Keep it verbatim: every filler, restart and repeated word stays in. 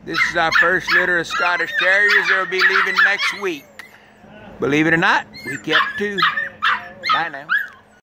This is our first litter of Scottish Terriers. They'll be leaving next week. Believe it or not, we kept two. Bye now.